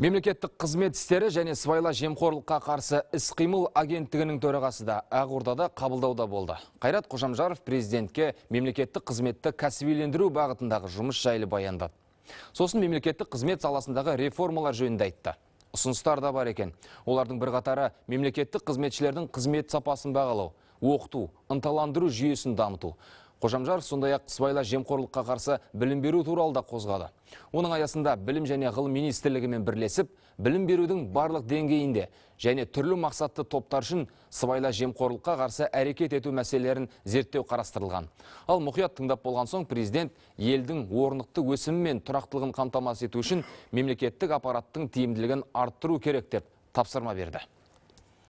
Мемлекеттік қызмет істері және сыбайлас жемқорлыққа қарсы іс-қимыл агенттігінің төрағасы да Ақордада қабылдауда болды. Қайрат Қожамжаров президентке мемлекеттік қызметті кәсібилендіру бағытындағы жұмыс жайлы баяндады. Сосын мемлекеттік қызмет саласындағы реформалар жөнінде айтты. Ұсыныстар да бар екен. Олардың бірқатары мемлекеттік қызметшілердің қызмет сапасын бағалау, оқыту, ынталандыру жүйесін дамыту. Қожамжаров сондай-ақ сыбайлас жемқорлыққа қарсы білім беру туралы да қозғады. Оның аясында білім және ғылым министрлігімен бірлесіп, білім берудің барлық деңгейінде және түрлі мақсатты топтар үшін сыбайлас жемқорлыққа қарсы әрекет ету мәселелерін зерттеу қарастырылған. Ал мұқият тыңдап болған соң президент елдің орнықты өсімі мен тұрақтылығын қамтамасыз ету үшін мемлекеттік аппараттың тиімділігін арттыру керек деп тапсырма берді.